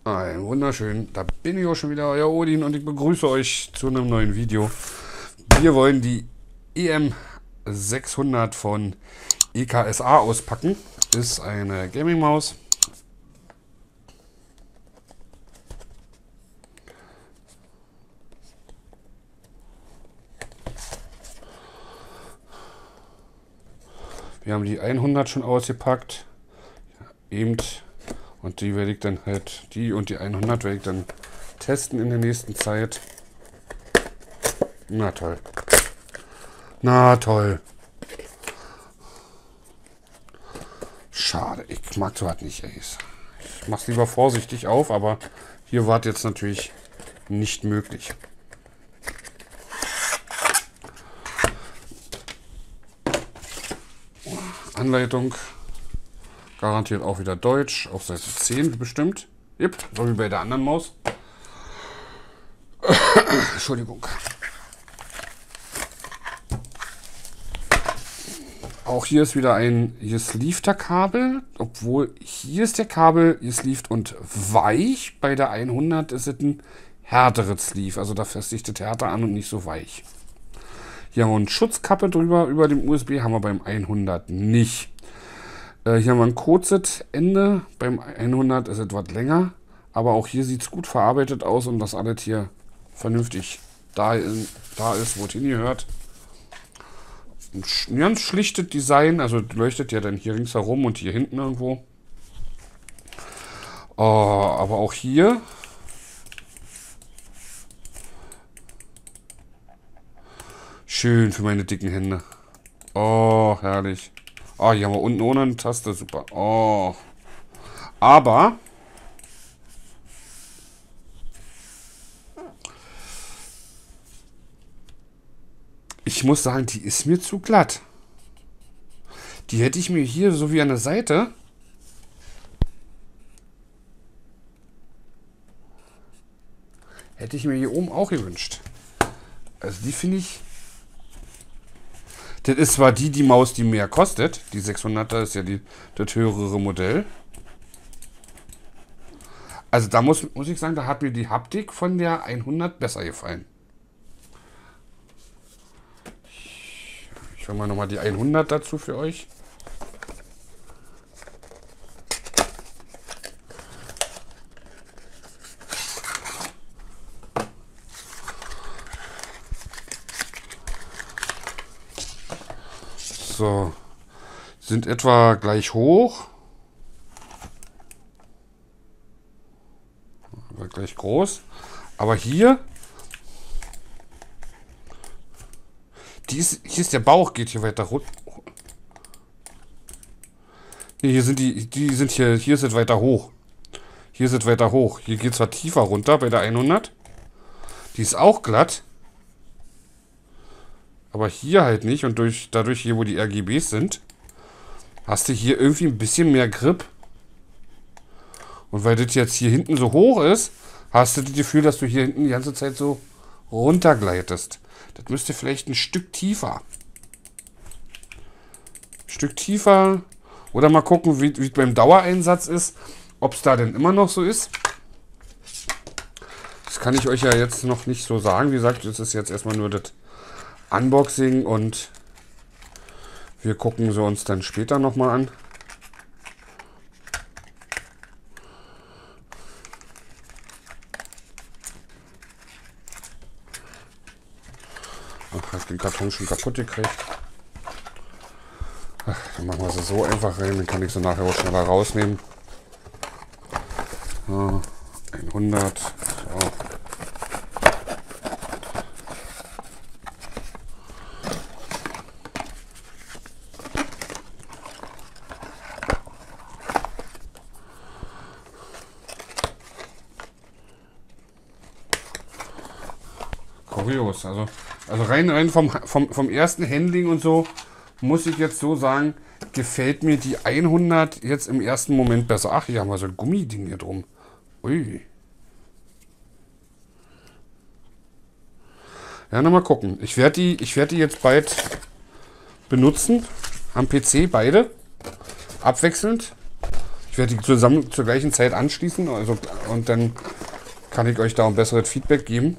Ein wunderschön, da bin ich auch schon wieder, euer Odin, und ich begrüße euch zu einem neuen Video. Wir wollen die EM600 von EKSA auspacken. Ist eine Gaming-Maus. Wir haben die 100 schon ausgepackt. Eben. Und die werde ich dann halt, die und die 100 werde ich dann testen in der nächsten Zeit. Na toll. Na toll. Schade, ich mag sowas nicht, ey. Ich mach's lieber vorsichtig auf, aber hier war jetzt natürlich nicht möglich. Anleitung. Garantiert auch wieder Deutsch, auf Seite 10 bestimmt. Yep, so wie bei der anderen Maus. Entschuldigung. Auch hier ist wieder ein gesleevter Kabel, obwohl hier ist der Kabel gesleeved und weich. Bei der 100 ist es ein härteres Sleeve, also da festigt es härter an und nicht so weich. Hier haben wir eine Schutzkappe drüber, über dem USB, haben wir beim 100 nicht. Hier haben wir ein Kurzit-Ende, beim 100 ist etwas länger, aber auch hier sieht es gut verarbeitet aus und das alles hier vernünftig da ist, wo es hingehört. Ein ganz schlichtes Design, also leuchtet ja dann hier ringsherum und hier hinten irgendwo. Aber auch hier schön für meine dicken Hände. Oh, herrlich. Oh, hier haben wir unten ohne eine Taste, super. Oh. Aber ich muss sagen, die ist mir zu glatt. Die hätte ich mir hier so wie an der Seite hätte ich mir hier oben auch gewünscht. Also die finde ich. Das ist zwar die Maus, die mehr kostet. Die 600er ist ja das höhere Modell. Also da muss ich sagen, da hat mir die Haptik von der 100 besser gefallen. Ich hole mal nochmal die 100 dazu für euch. So, sind etwa gleich hoch. Aber gleich groß. Aber hier, hier ist der Bauch, geht hier weiter runter. Nee, hier sind hier ist es weiter hoch. Hier ist es weiter hoch. Hier geht es zwar tiefer runter bei der 100. Die ist auch glatt. Aber hier halt nicht. Und dadurch hier, wo die RGBs sind, hast du hier irgendwie ein bisschen mehr Grip. Und weil das jetzt hier hinten so hoch ist, hast du das Gefühl, dass du hier hinten die ganze Zeit so runtergleitest. Das müsste vielleicht ein Stück tiefer. Ein Stück tiefer. Oder mal gucken, wie es beim Dauereinsatz ist. Ob es da denn immer noch so ist. Das kann ich euch ja jetzt noch nicht so sagen. Wie gesagt, das ist jetzt erstmal nur das Unboxing und wir gucken sie uns dann später nochmal an. Ach, ich hab den Karton schon kaputt gekriegt. Ach, dann machen wir sie so einfach rein, dann kann ich sie nachher auch schneller rausnehmen. So, 100. So. Kurios, also rein vom ersten Handling und so, muss ich jetzt so sagen, gefällt mir die 100 jetzt im ersten Moment besser. Ach, hier haben wir so ein Gummiding hier drum. Ui. Ja, na mal gucken. Ich werd die jetzt bald benutzen. Am PC beide. Abwechselnd. Ich werde die zusammen zur gleichen Zeit anschließen, also, und dann kann ich euch da ein besseres Feedback geben.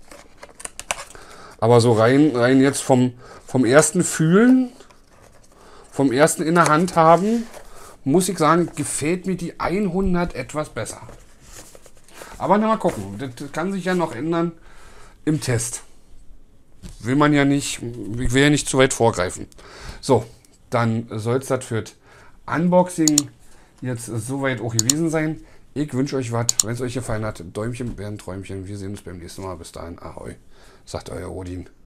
Aber so rein jetzt vom ersten Fühlen, vom ersten in der Hand haben, muss ich sagen, gefällt mir die 100 etwas besser. Aber na, mal gucken, das kann sich ja noch ändern im Test. Ich will ja nicht zu weit vorgreifen. So, dann soll es das für das Unboxing jetzt soweit auch gewesen sein. Ich wünsche euch was. Wenn es euch gefallen hat, Däumchen wäre ein Träumchen. Wir sehen uns beim nächsten Mal. Bis dahin, ahoi, sagt euer Odin.